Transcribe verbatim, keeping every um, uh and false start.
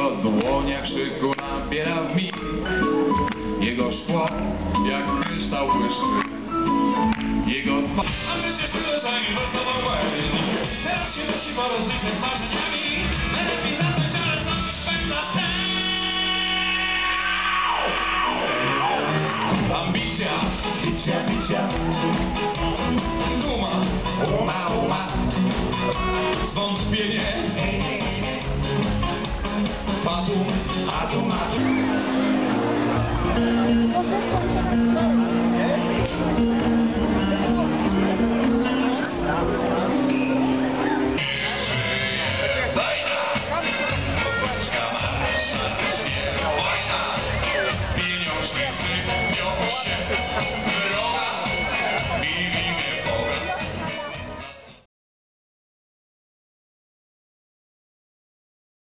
Jego dłoniach szyku nabiera w mig. Jego szkło jak kryształ błyszczy. Jego twarz... A przecież tyle zainwestował Wayne. Teraz się musi porozliczyć z marzeniami. Najlepiej zacząć, ale to spędza sen. Ambicja, Bicia, bicia, duma, uma, uma, zwątpienie, ej, ej, ej, fatum. atu, atu.